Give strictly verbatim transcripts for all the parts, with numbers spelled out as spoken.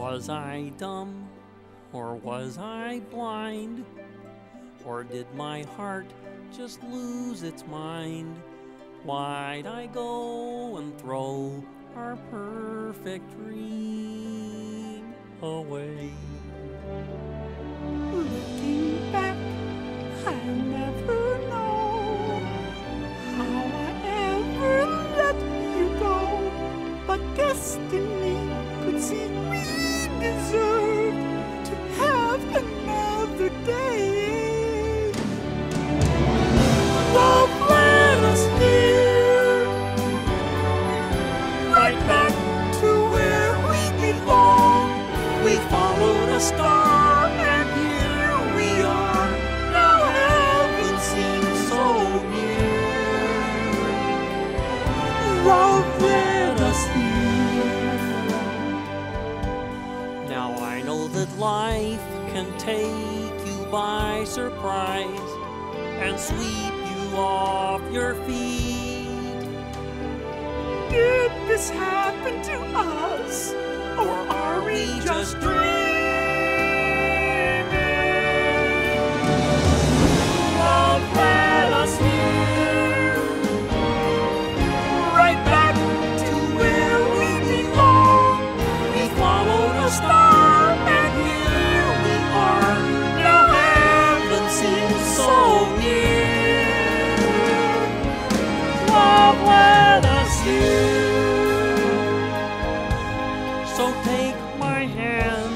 Was I dumb, or was I blind? Or did my heart just lose its mind? Why'd I go and throw our perfect dream away? Looking back, I'll never know how I ever let you go. But destiny could see we deserved to have another day. Love led us here, right back to where we belong. We followed a star, and here we are. Now heaven seems so near. Love led us here. Now I know that life can take you by surprise and sweep you off your feet. Did this happen to us, or are we just dreaming? Love led us here, right back to where we belong. We followed a star, and here we are. Now heaven seems so near. Love led us here. So take my hand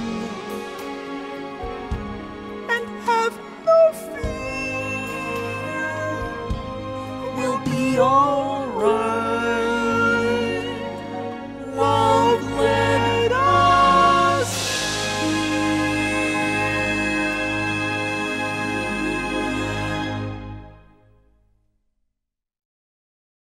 And have no fear. we'll be all